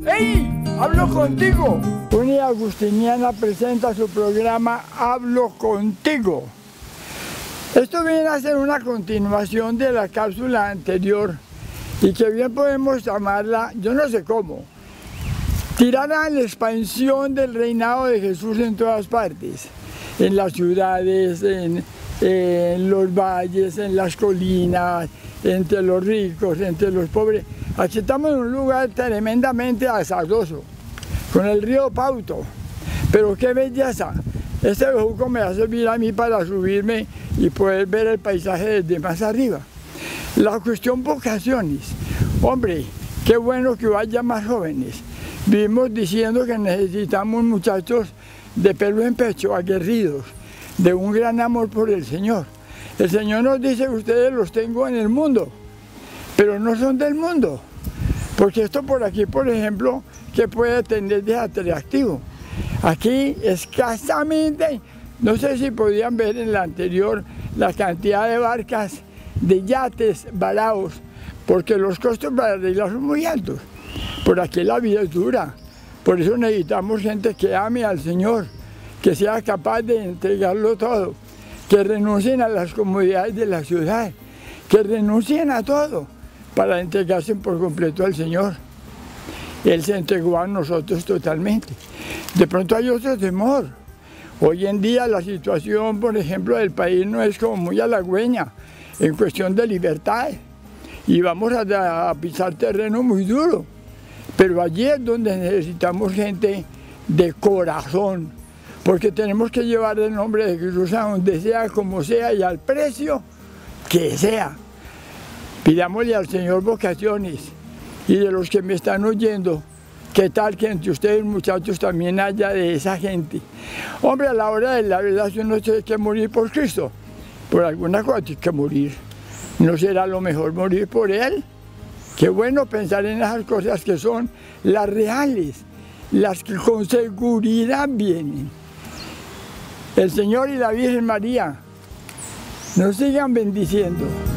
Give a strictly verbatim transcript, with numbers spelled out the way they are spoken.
¡Hey! ¡Hablo contigo! Unidad Agustiniana presenta su programa Hablo Contigo. Esto viene a ser una continuación de la cápsula anterior y que bien podemos llamarla, yo no sé cómo, tirar a la expansión del reinado de Jesús en todas partes, en las ciudades, en, en los valles, en las colinas, entre los ricos, entre los pobres. Aquí estamos en un lugar tremendamente azaroso, con el río Pauto, pero qué belleza. Este bejuco me va a servir a mí para subirme y poder ver el paisaje desde más arriba. La cuestión vocaciones. Hombre, qué bueno que vaya más jóvenes. Vivimos diciendo que necesitamos muchachos de pelo en pecho, aguerridos, de un gran amor por el Señor. El Señor nos dice, ustedes los tengo en el mundo, pero no son del mundo. Porque esto por aquí, por ejemplo, ¿qué puede tener de atractivo? Aquí escasamente, no sé si podían ver en la anterior la cantidad de barcas, de yates varados, porque los costos para arreglar son muy altos. Por aquí la vida es dura, por eso necesitamos gente que ame al Señor, que sea capaz de entregarlo todo, que renuncien a las comodidades de la ciudad, que renuncien a todo para entregarse por completo al Señor. Él se entregó a nosotros totalmente. De pronto hay otro temor. Hoy en día la situación, por ejemplo, del país no es como muy halagüeña en cuestión de libertad. Y vamos a, a pisar terreno muy duro. Pero allí es donde necesitamos gente de corazón, porque tenemos que llevar el nombre de Jesús a donde sea, como sea y al precio que sea. Pidámosle al Señor vocaciones. Y de los que me están oyendo, ¿qué tal que entre ustedes muchachos también haya de esa gente? Hombre, a la hora de la verdad si uno tiene que morir por Cristo, por alguna cosa tiene que morir. ¿No será lo mejor morir por Él? Qué bueno pensar en esas cosas que son las reales, las que con seguridad vienen. El Señor y la Virgen María nos sigan bendiciendo.